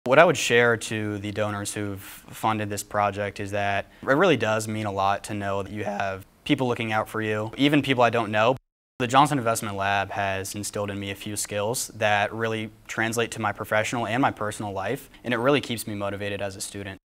What I would share to the donors who've funded this project is that it really does mean a lot to know that you have people looking out for you, even people I don't know. The Johnson Investment Lab has instilled in me a few skills that really translate to my professional and my personal life, and it really keeps me motivated as a student.